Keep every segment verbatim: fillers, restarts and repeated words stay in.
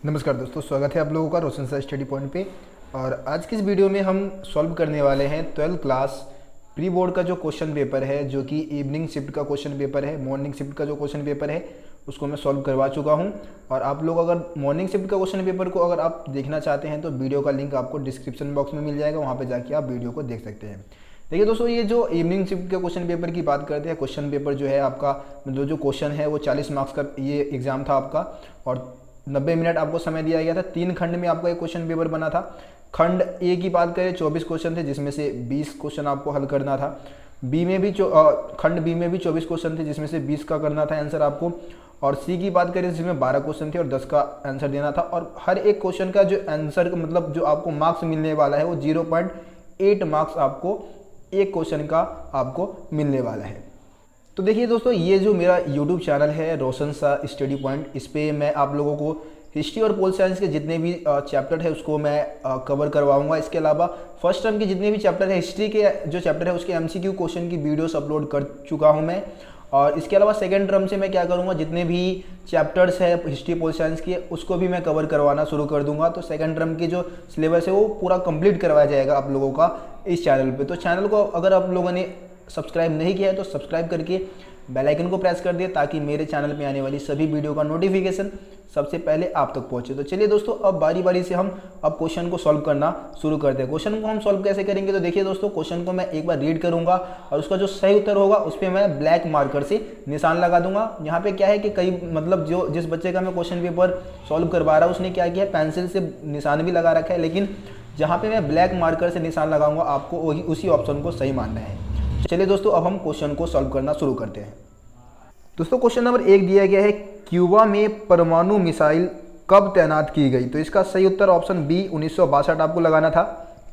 नमस्कार दोस्तों, स्वागत है आप लोगों का रोशन सर स्टडी पॉइंट पे। और आज की इस वीडियो में हम सॉल्व करने वाले हैं ट्वेल्थ क्लास प्री बोर्ड का जो क्वेश्चन पेपर है, जो कि इवनिंग शिफ्ट का क्वेश्चन पेपर है। मॉर्निंग शिफ्ट का जो क्वेश्चन पेपर है उसको मैं सॉल्व करवा चुका हूं। और आप लोग अगर मॉर्निंग शिफ्ट का क्वेश्चन पेपर को अगर आप देखना चाहते हैं तो वीडियो का लिंक आपको डिस्क्रिप्शन बॉक्स में मिल जाएगा, वहाँ पर जाके आप वीडियो को देख सकते हैं। देखिए दोस्तों, ये जो इवनिंग शिफ्ट के क्वेश्चन पेपर की बात करते हैं, क्वेश्चन पेपर जो है आपका मतलब जो क्वेश्चन है वो चालीस मार्क्स का ये एग्जाम था आपका, और नब्बे मिनट आपको समय दिया गया था। तीन खंड में आपका एक क्वेश्चन पेपर बना था। खंड ए की बात करें चौबीस क्वेश्चन थे, जिसमें से बीस क्वेश्चन आपको हल करना था। बी में भी खंड बी में भी चौबीस क्वेश्चन थे, जिसमें से बीस का करना था आंसर आपको। और सी की बात करें जिसमें बारह क्वेश्चन थे और दस का आंसर देना था। और हर एक क्वेश्चन का जो आंसर मतलब जो आपको मार्क्स मिलने वाला है वो जीरो पॉइंट एट मार्क्स आपको एक क्वेश्चन का आपको मिलने वाला है। तो देखिए दोस्तों, ये जो मेरा यूट्यूब चैनल है रोशन सा स्टडी पॉइंट, इस पर मैं आप लोगों को हिस्ट्री और पोल साइंस के जितने भी चैप्टर है उसको मैं कवर करवाऊंगा। इसके अलावा फर्स्ट टर्म के जितने भी चैप्टर है, हिस्ट्री के जो चैप्टर है उसके एमसीक्यू क्वेश्चन की वीडियोस अपलोड कर चुका हूं मैं। और इसके अलावा सेकेंड टर्म से मैं क्या करूंगा, जितने भी चैप्टर्स है हिस्ट्री पोल साइंस के उसको भी मैं कवर करवाना शुरू कर दूंगा। तो सेकेंड टर्म की जो सिलेबस है वो पूरा कंप्लीट करवाया जाएगा आप लोगों का इस चैनल पे। तो चैनल को अगर आप लोगों ने सब्सक्राइब नहीं किया है तो सब्सक्राइब करके बेल आइकन को प्रेस कर दिए, ताकि मेरे चैनल पे आने वाली सभी वीडियो का नोटिफिकेशन सबसे पहले आप तक पहुंचे। तो चलिए दोस्तों, अब बारी बारी से हम अब क्वेश्चन को सॉल्व करना शुरू करते हैं। क्वेश्चन को हम सॉल्व कैसे करेंगे, तो देखिए दोस्तों, क्वेश्चन को मैं एक बार रीड करूंगा और उसका जो सही उत्तर होगा उस पर मैं ब्लैक मार्कर से निशान लगा दूंगा। यहाँ पे क्या है कि कई मतलब जो जिस बच्चे का मैं क्वेश्चन पेपर सॉल्व करवा रहा हूँ उसने क्या किया, पेंसिल से निशान भी लगा रखा है, लेकिन जहाँ पे मैं ब्लैक मार्कर से निशान लगाऊंगा आपको वही उसी ऑप्शन को सही मानना है। चलिए दोस्तों, अब हम क्वेश्चन को सॉल्व करना शुरू करते हैं। दोस्तों, क्वेश्चन नंबर एक दिया गया है, क्यूबा में परमाणु मिसाइल कब तैनात की गई। तो इसका सही उत्तर ऑप्शन बी उन्नीस सौ बासठ आपको लगाना था।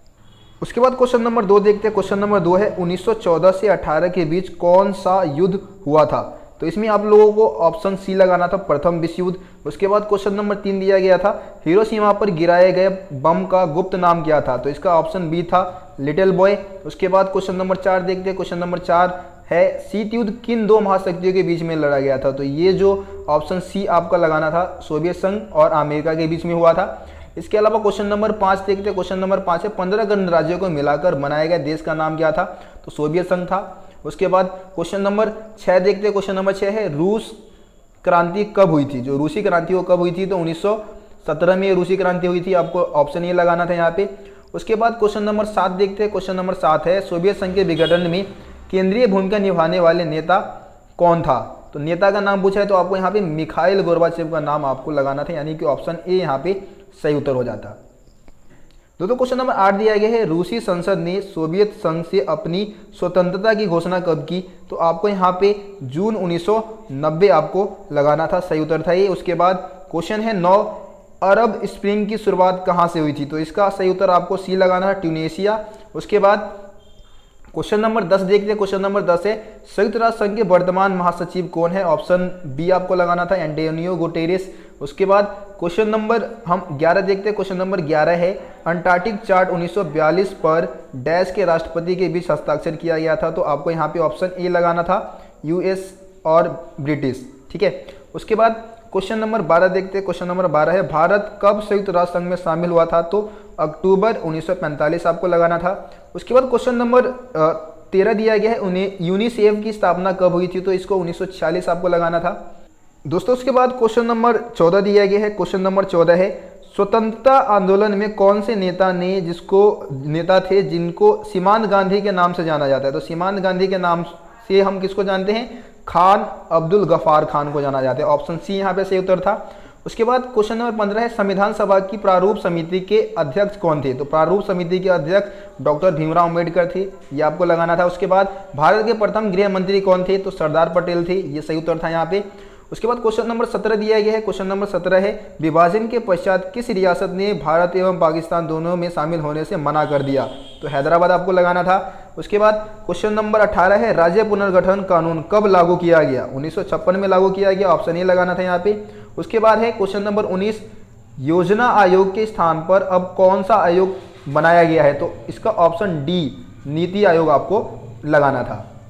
उसके बाद क्वेश्चन नंबर दो देखते हैं। क्वेश्चन नंबर दो है, उन्नीस सौ चौदह से अठारह के बीच कौन सा युद्ध हुआ था। तो इसमें आप लोगों को ऑप्शन सी लगाना था, प्रथम विश्व युद्ध। उसके बाद क्वेश्चन नंबर तीन दिया गया था, हिरोशिमा पर गिराए गए बम का गुप्त नाम क्या था। तो इसका ऑप्शन बी था लिटिल बॉय। उसके बाद क्वेश्चन नंबर चार देखते हैं। क्वेश्चन नंबर चार है, शीत युद्ध किन दो महाशक्तियों के बीच में लड़ा गया था। तो ये जो ऑप्शन सी आपका लगाना था, सोवियत संघ और अमेरिका के बीच में हुआ था। इसके अलावा क्वेश्चन नंबर पाँच देखते हैं। क्वेश्चन नंबर पाँच है, पंद्रह गणराज्यों को मिलाकर बनाया गया देश का नाम क्या था। तो सोवियत संघ था। उसके बाद क्वेश्चन नंबर छः देखते हैं। क्वेश्चन नंबर छः है, रूस क्रांति कब हुई थी। जो रूसी क्रांति वो कब हुई थी, तो उन्नीस सौ सत्रह में रूसी क्रांति हुई थी। आपको ऑप्शन ये लगाना था यहाँ पे। उसके बाद क्वेश्चन नंबर सात देखते हैं। क्वेश्चन नंबर सात है, सोवियत संघ के विघटन में केंद्रीय भूमिका निभाने वाले नेता कौन था। तो नेता का नाम पूछा है तो आपको यहाँ पे मिखाइल गोर्बाचेव का नाम आपको लगाना था, यानी कि ऑप्शन ए यहाँ पे सही उत्तर हो जाता। दोस्तों, क्वेश्चन नंबर आठ दिया गया है, रूसी संसद ने सोवियत संघ से अपनी स्वतंत्रता की घोषणा कब की। तो आपको यहाँ पे जून उन्नीस सौ नब्बे आपको लगाना था, सही उत्तर था ये। उसके बाद क्वेश्चन है नौ, अरब स्प्रिंग की शुरुआत कहाँ से हुई थी। तो इसका सही उत्तर आपको सी लगाना था, ट्यूनेशिया। उसके बाद क्वेश्चन नंबर दस देखते हैं। क्वेश्चन नंबर दस है, संयुक्त राष्ट्र संघ के वर्तमान महासचिव कौन है। ऑप्शन बी आपको लगाना था, एंटोनियो गुटेरेस। उसके बाद क्वेश्चन नंबर हम ग्यारह देखते हैं। क्वेश्चन नंबर ग्यारह है, अंटार्कटिक चार्ट उन्नीस सौ बयालीस पर डैश के राष्ट्रपति के बीच हस्ताक्षर किया गया था। तो आपको यहाँ पे ऑप्शन ए लगाना था, यूएस और ब्रिटिश। ठीक है। उसके बाद क्वेश्चन नंबर बारह देखते हैं। क्वेश्चन नंबर बारह है, भारत कब संयुक्त राष्ट्र संघ में शामिल हुआ था। तो अक्टूबर उन्नीस सौ पैंतालीस आपको लगाना था। उसके बाद क्वेश्चन नंबर तेरह दिया गया है, उन्हें यूनिसेफ की स्थापना कब हुई थी। तो इसको उन्नीस सौ छियालीस आपको लगाना था। दोस्तों, उसके बाद क्वेश्चन नंबर चौदह दिया गया है। क्वेश्चन नंबर चौदह है, स्वतंत्रता आंदोलन में कौन से नेता ने जिसको नेता थे जिनको सीमांत गांधी के नाम से जाना जाता है। तो सीमांत गांधी के नाम से हम किसको जानते हैं, खान अब्दुल गफ्फार खान को जाना जाता है। ऑप्शन सी यहाँ पे सही उत्तर था। उसके बाद क्वेश्चन नंबर पंद्रह है, संविधान सभा की प्रारूप समिति के अध्यक्ष कौन थे। तो प्रारूप समिति के अध्यक्ष डॉक्टर भीमराव अम्बेडकर थे, ये आपको लगाना था। उसके बाद भारत के प्रथम गृह मंत्री कौन थे। तो सरदार पटेल थे, ये सही उत्तर था यहाँ पे। उसके बाद क्वेश्चन नंबर सत्रह दिया गया है। क्वेश्चन नंबर सत्रह है, विभाजन के पश्चात किस रियासत ने भारत एवं पाकिस्तान दोनों में शामिल होने से मना कर दिया। तो हैदराबाद आपको लगाना था। उसके बाद क्वेश्चन नंबर अठारह है, राज्य पुनर्गठन कानून कब लागू किया गया। उन्नीस सौ छप्पन में लागू किया गया, ऑप्शन ए लगाना था यहाँ पे। उसके बाद है क्वेश्चन नंबर उन्नीस, योजना आयोग के स्थान पर अब कौन सा आयोग बनाया गया है। तो इसका ऑप्शन डी नीति आयोग आपको लगाना था।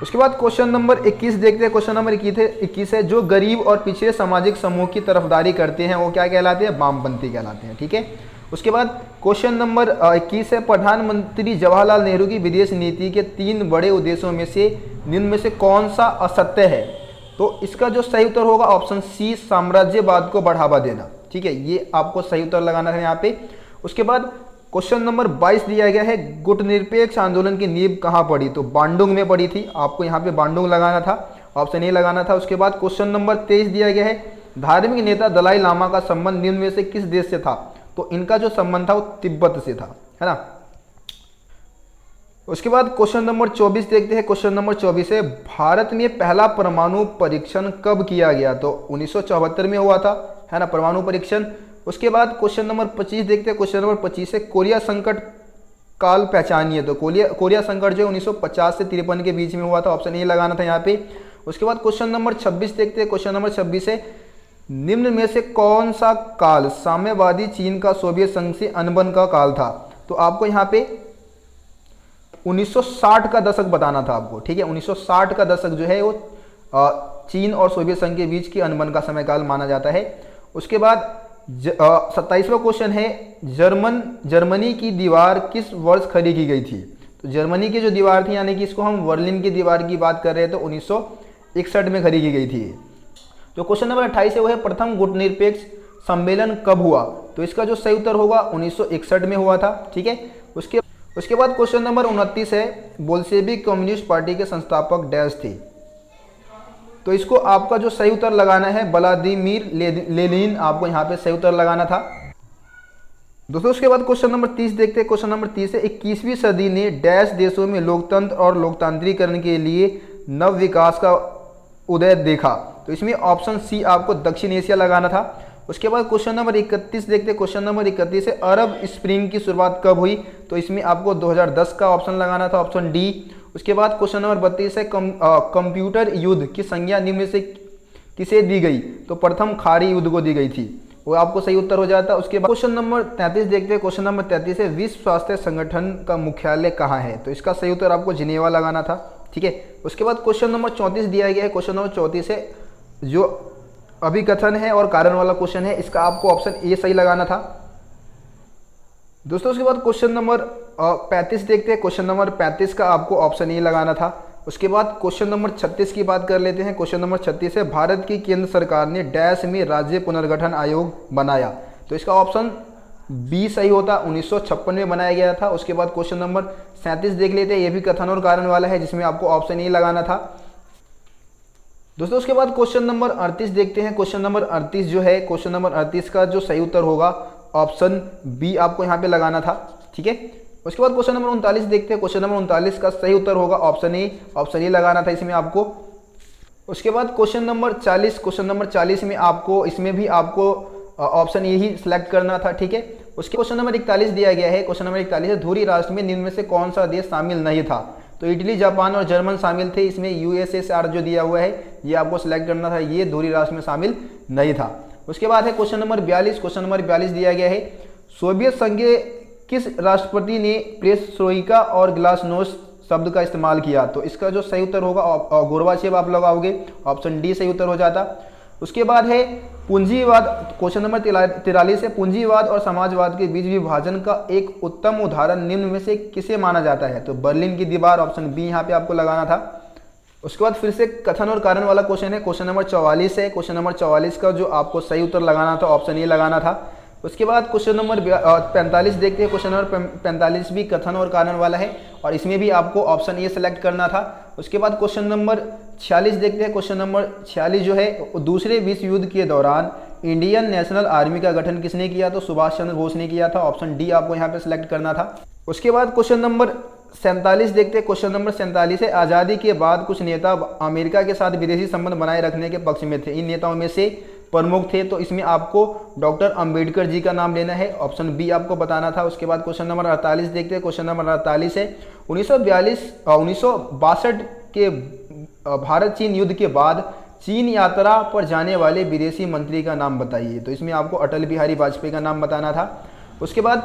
उसके बाद क्वेश्चन नंबर इक्कीस देखते हैं। क्वेश्चन नंबर इक्कीस है, जो गरीब और पिछड़े सामाजिक समूह की तरफदारी करते हैं वो क्या कहलाते हैं? वामपंथी कहलाते हैं। ठीक है। उसके बाद क्वेश्चन नंबर इक्कीस है, प्रधानमंत्री जवाहरलाल नेहरू की विदेश नीति के तीन बड़े उद्देश्यों में से निम्न में से कौन सा असत्य है? तो इसका जो सही उत्तर होगा ऑप्शन सी, साम्राज्यवाद को बढ़ावा देना। ठीक है, ये आपको सही उत्तर लगाना है यहाँ पे। उसके बाद क्वेश्चन नंबर बाईस दिया गया है, गुटनिरपेक्ष आंदोलन की नींव कहाँ पड़ी? तो बांडुंग में पड़ी थी। आपको यहाँ पे बांडुंग लगाना था, ऑप्शन ए लगाना था। उसके बाद क्वेश्चन नंबर तेईस दिया गया है, धार्मिक नेता दलाई लामा का संबंध निम्न में से किस देश से था? तो इनका जो संबंध था वो तिब्बत से था, है ना। उसके बाद क्वेश्चन नंबर चौबीस देखते हैं। क्वेश्चन नंबर चौबीस है, भारत में पहला परमाणु परीक्षण कब किया गया? तो उन्नीस सौ चौहत्तर में हुआ था, है ना, परमाणु परीक्षण। उसके बाद क्वेश्चन नंबर पच्चीस देखते हैं। क्वेश्चन नंबर पच्चीस है, कोरिया संकट काल पहचानिए। तो कोरिया कोरिया संकट जो उन्नीस सौ पचास से तिरपन के बीच में हुआ था, ऑप्शन ए लगाना था यहाँ पे। उसके बाद क्वेश्चन नंबर छब्बीस देखते हैं। क्वेश्चन नंबर छब्बीस है, निम्न में से कौन सा काल साम्यवादी चीन का सोवियत संघ से अनबन का काल था? तो आपको यहाँ पे उन्नीस सौ साठ का दशक बताना था आपको। ठीक है, उन्नीस सौ साठ का दशक जो है वो चीन और सोवियत संघ के बीच की अनबन का समय काल माना जाता है। उसके बाद सत्ताईसवां क्वेश्चन है, जर्मन जर्मनी की दीवार किस वर्ष खड़ी की गई थी? तो जर्मनी की जो दीवार थी, यानी कि इसको हम वर्लिन की दीवार की बात कर रहे हैं, तो उन्नीस सौ इकसठ में खड़ी की गई थी। तो क्वेश्चन नंबर अट्ठाईस है, वो है प्रथम गुटनिरपेक्ष सम्मेलन कब हुआ? तो इसका जो सही उत्तर होगा उन्नीस सौ इकसठ में हुआ था। ठीक है। उसके उसके बाद क्वेश्चन नंबर उनतीस है, बोल्शेविक कम्युनिस्ट पार्टी के संस्थापक डैश थे? तो इसको आपका जो सही उत्तर लगाना है व्लादिमीर लेनिन, आपको यहाँ पे सही उत्तर लगाना था दोस्तों। उसके बाद क्वेश्चन नंबर तीस देखते हैं। क्वेश्चन नंबर तीस है, इक्कीसवीं सदी ने डैश देशों में लोकतंत्र और लोकतांत्रिकरण के लिए नव विकास का उदय देखा? तो इसमें ऑप्शन सी आपको दक्षिण एशिया लगाना था। उसके बाद क्वेश्चन नंबर इकतीस देखते हैं। क्वेश्चन नंबर इकतीस है, अरब स्प्रिंग की शुरुआत कब हुई? तो इसमें आपको दो हज़ार दस का ऑप्शन लगाना था, ऑप्शन डी। उसके बाद क्वेश्चन नंबर बत्तीस है, कम, आ, कंप्यूटर युद्ध की संज्ञा निम्न में से किसे दी गई? तो प्रथम खाड़ी युद्ध को दी गई थी, वो आपको सही उत्तर हो जाता है। उसके बाद क्वेश्चन नंबर तैंतीस देखते हैं। क्वेश्चन नंबर तैंतीस है, विश्व स्वास्थ्य संगठन का मुख्यालय कहाँ है? तो इसका सही उत्तर आपको जिनेवा लगाना था। ठीक है। उसके बाद क्वेश्चन नंबर चौंतीस दिया गया है। क्वेश्चन नंबर चौंतीस है, जो अभिकथन है और कारण वाला क्वेश्चन है, इसका आपको ऑप्शन ए सही लगाना था दोस्तों। उसके बाद क्वेश्चन नंबर पैंतीस देखते हैं। क्वेश्चन नंबर पैंतीस का आपको ऑप्शन ए लगाना था। उसके बाद क्वेश्चन नंबर छत्तीस की बात कर लेते हैं। क्वेश्चन नंबर छत्तीस है, भारत की केंद्र सरकार ने डैश में राज्य पुनर्गठन आयोग बनाया? तो इसका ऑप्शन बी सही होता, उन्नीस सौ छप्पन में बनाया गया था। उसके बाद क्वेश्चन नंबर सैंतीस देख लेते हैं, ये भी कथन और कारण वाला है, जिसमें आपको ऑप्शन ए लगाना था दोस्तों। उसके बाद क्वेश्चन नंबर अड़तीस देखते हैं। क्वेश्चन नंबर अड़तीस जो है, क्वेश्चन नंबर अड़तीस का जो सही उत्तर होगा ऑप्शन बी आपको यहाँ पे लगाना था। ठीक है। उसके बाद क्वेश्चन नंबर उनतालीस देखते हैं। क्वेश्चन नंबर उनतालीस का सही उत्तर होगा ऑप्शन ए, ऑप्शन ए लगाना था इसमें आपको। उसके बाद क्वेश्चन नंबर चालीस, क्वेश्चन नंबर चालीस में आपको इसमें भी आपको ऑप्शन ए ही सिलेक्ट करना था। ठीक है। उसके क्वेश्चन नंबर इकतालीस दिया गया है। क्वेश्चन नंबर इकतालीस है, धुरी राष्ट्र में निम्न में से कौन सा देश शामिल नहीं था? तो इटली, जापान और जर्मन शामिल थे। इसमें यूएसएसआर जो दिया हुआ है ये आपको सिलेक्ट करना था, ये धुरी राष्ट्र में शामिल नहीं था। उसके बाद है क्वेश्चन नंबर बयालीस। क्वेश्चन नंबर बयालीस दिया गया है, सोवियत संघ के किस राष्ट्रपति ने पेरेस्ट्रोइका और ग्लासनोस्ट शब्द का इस्तेमाल किया? तो इसका जो सही उत्तर होगा गोरबाचेव आप लगाओगे, ऑप्शन डी सही उत्तर हो जाता। उसके बाद है पूंजीवाद। क्वेश्चन नंबर तिरालीस है, पूंजीवाद और समाजवाद के बीच विभाजन का एक उत्तम उदाहरण निम्न में से किसे माना जाता है? तो बर्लिन की दीवार, ऑप्शन बी यहाँ पे आपको लगाना था। उसके बाद फिर से कथन और कारण वाला क्वेश्चन है। क्वेश्चन नंबर चौवालीस है। क्वेश्चन नंबर चौवालीस का जो आपको सही उत्तर लगाना था ऑप्शन ए लगाना था। उसके बाद क्वेश्चन नंबर पैंतालीस देखते हैं। क्वेश्चन नंबर पैंतालीस भी कथन और कारण वाला है और इसमें भी आपको ऑप्शन ए सेलेक्ट करना था। उसके बाद क्वेश्चन नंबर छियालीस देखते हैं। क्वेश्चन नंबर छियालीस जो है, दूसरे विश्व युद्ध के दौरान इंडियन नेशनल आर्मी का गठन किसने किया? तो सुभाष चंद्र बोस ने किया था, ऑप्शन डी आपको यहाँ पे सिलेक्ट करना था। उसके बाद क्वेश्चन नंबर सैंतालीस देखते हैं। क्वेश्चन नंबर सैंतालीस है, आज़ादी के बाद कुछ नेता अमेरिका के साथ विदेशी संबंध बनाए रखने के पक्ष में थे, इन नेताओं में से प्रमुख थे? तो इसमें आपको डॉक्टर अंबेडकर जी का नाम लेना है, ऑप्शन बी आपको बताना था। उसके बाद क्वेश्चन नंबर अड़तालीस देखते हैं। क्वेश्चन नंबर अड़तालीस है, उन्नीस सौ बयालीस उन्नीस सौ बासठ के भारत चीन युद्ध के बाद चीन यात्रा पर जाने वाले विदेशी मंत्री का नाम बताइए? तो इसमें आपको अटल बिहारी वाजपेयी का नाम बताना था। उसके बाद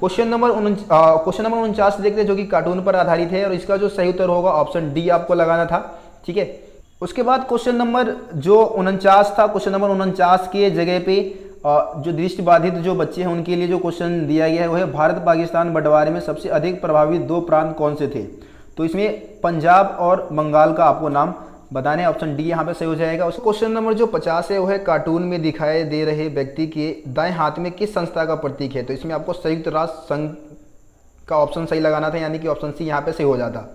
क्वेश्चन नंबर क्वेश्चन नंबर उनचास देखते हैं जो कि कार्टून पर आधारित है और इसका जो सही उत्तर होगा ऑप्शन डी आपको लगाना था। ठीक है, उसके बाद क्वेश्चन नंबर जो उनचास था, क्वेश्चन नंबर उनचास के जगह पे जो दृष्टिबाधित जो बच्चे हैं उनके लिए जो क्वेश्चन दिया गया है वो है भारत पाकिस्तान बंटवारे में सबसे अधिक प्रभावित दो प्रांत कौन से थे। तो इसमें पंजाब और बंगाल का आपको नाम बताने, ऑप्शन डी यहाँ पे सही हो जाएगा। उस क्वेश्चन नंबर जो पचास है वो है कार्टून में दिखाई दे रहे व्यक्ति के दाएं हाथ में किस संस्था का प्रतीक है। तो इसमें आपको संयुक्त राष्ट्र संघ का ऑप्शन सही लगाना था, यानी कि ऑप्शन सी यहाँ पे सही हो जाता।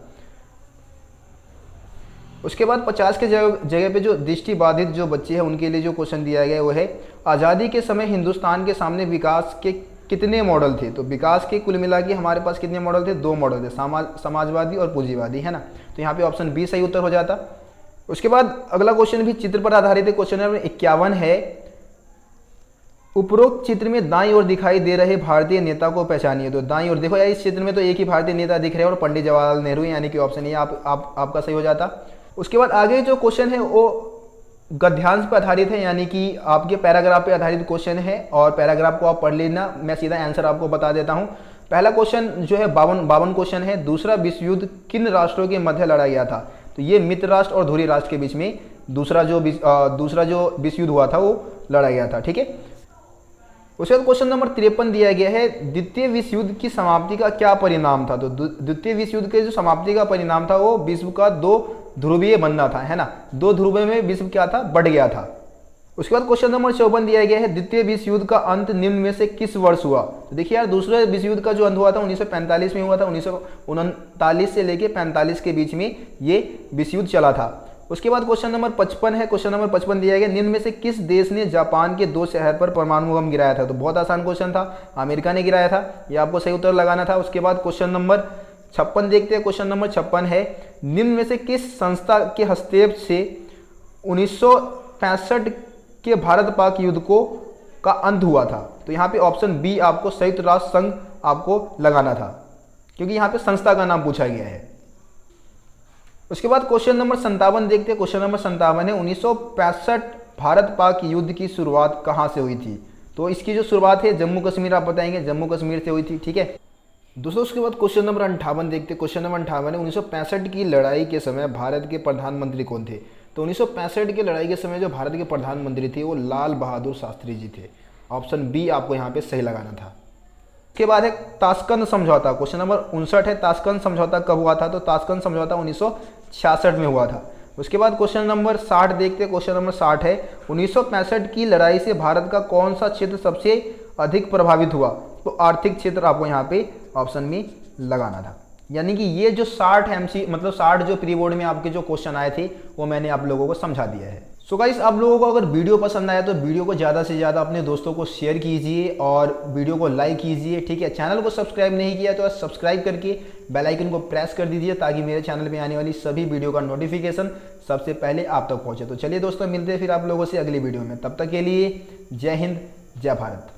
उसके बाद पचास के जगह जगह पे जो दृष्टिबाधित जो बच्चे हैं उनके लिए जो क्वेश्चन दिया गया है वो है आज़ादी के समय हिंदुस्तान के सामने विकास के कितने मॉडल थे। तो विकास के कुल मिला के हमारे पास कितने मॉडल थे, दो मॉडल थे, समाज समाजवादी और पूंजीवादी, है ना। तो यहाँ पे ऑप्शन बी सही उत्तर हो जाता। उसके बाद अगला क्वेश्चन भी चित्र पर आधारित है, क्वेश्चन नंबर इक्यावन है उपरोक्त चित्र में दाईं ओर दिखाई दे रहे भारतीय नेता को पहचानिए। तो दाईं ओर देखो यार, इस चित्र में तो एक ही भारतीय नेता दिख रहे हैं और पंडित जवाहरलाल नेहरू, यानी कि ऑप्शन ये आप, आप आपका सही हो जाता। उसके बाद आगे जो क्वेश्चन है वो गद्यांश पर आधारित है, यानी कि आपके पैराग्राफ पे आधारित क्वेश्चन है और पैराग्राफ को आप पढ़ लेना, मैं सीधा आंसर आपको बता देता हूं। पहला क्वेश्चन जो है बावन बावन क्वेश्चन है, दूसरा विश्व युद्ध किन राष्ट्रों के मध्य लड़ा गया था। तो ये मित्र राष्ट्र और धुरी राष्ट्र के बीच में दूसरा जो दूसरा जो विश्व युद्ध हुआ था वो लड़ा गया था। ठीक है, उसके बाद क्वेश्चन नंबर तिरपन दिया गया है द्वितीय विश्व युद्ध की समाप्ति का क्या परिणाम था। तो द्वितीय विश्व युद्ध के जो समाप्ति का परिणाम था वो विश्व का दो ध्रुवीय बनना था, है ना। दो ध्रुव में विश्व क्या था, बढ़ गया था। उसके बाद क्वेश्चन नंबर चौवन दिया गया है द्वितीय विश्व युद्ध का अंत निम्न में से किस वर्ष हुआ। तो देखिए यार, दूसरे विश्व युद्ध का जो अंत हुआ था उन्नीस सौ पैंतालीस में हुआ था, उन्नीस सौ उनतालीस से लेके पैंतालीस के बीच में ये विश्व युद्ध चला था। उसके बाद क्वेश्चन नंबर पचपन है, क्वेश्चन नंबर पचपन दिया गया निम्न में से किस देश ने जापान के दो शहर पर परमाणु बम गिराया था। तो बहुत आसान क्वेश्चन था, अमेरिका ने गिराया था, ये आपको सही उत्तर लगाना था। उसके बाद क्वेश्चन नंबर छप्पन देखते हैं, क्वेश्चन नंबर छप्पन है निम्न में से किस संस्था के हस्तक्षेप से उन्नीस सौ पैंसठ के भारत पाक युद्ध को का अंत हुआ था। तो यहाँ पे ऑप्शन बी आपको संयुक्त राष्ट्र संघ आपको लगाना था, क्योंकि यहाँ पे संस्था का नाम पूछा गया है। उसके बाद क्वेश्चन नंबर संतावन देखते हैं, क्वेश्चन नंबर संतावन है उन्नीस सौ पैंसठ भारत पाक युद्ध की शुरुआत कहाँ से हुई थी। तो इसकी जो शुरुआत है जम्मू कश्मीर, आप बताएंगे जम्मू कश्मीर से हुई थी। ठीक है दोस्तों, उसके बाद क्वेश्चन नंबर अंठावन देखते हैं, क्वेश्चन नंबर अंठावन है उन्नीस सौ पैंसठ की लड़ाई के समय भारत के प्रधानमंत्री कौन थे। तो उन्नीस सौ पैंसठ की लड़ाई के समय जो भारत के प्रधानमंत्री थे वो लाल बहादुर शास्त्री जी थे, ऑप्शन बी आपको यहाँ पे सही लगाना था। उसके बाद है ताशकंद समझौता, क्वेश्चन नंबर उनसठ है ताशकंद समझौता कब हुआ था। तो ताशकंद समझौता उन्नीस सौ छियासठ में हुआ था। उसके बाद क्वेश्चन नंबर साठ देखते हैं, क्वेश्चन नंबर साठ है उन्नीस सौ पैंसठ की लड़ाई से भारत का कौन सा क्षेत्र सबसे अधिक प्रभावित हुआ। तो आर्थिक क्षेत्र आपको यहाँ पे ऑप्शन में लगाना था, यानी कि ये जो साठ एमसी मतलब साठ जो प्री बोर्ड में आपके जो क्वेश्चन आए थे वो मैंने आप लोगों को समझा दिया है। सो गाइस, आप लोगों को अगर वीडियो पसंद आया तो वीडियो को ज़्यादा से ज़्यादा अपने दोस्तों को शेयर कीजिए और वीडियो को लाइक कीजिए। ठीक है, चैनल को सब्सक्राइब नहीं किया तो सब्सक्राइब करके बेल आइकन को प्रेस कर दीजिए ताकि मेरे चैनल पे आने वाली सभी वीडियो का नोटिफिकेशन सबसे पहले आप तक पहुँचे। तो चलिए दोस्तों, मिलते हैं फिर आप लोगों से अगली वीडियो में, तब तक के लिए जय हिंद जय भारत।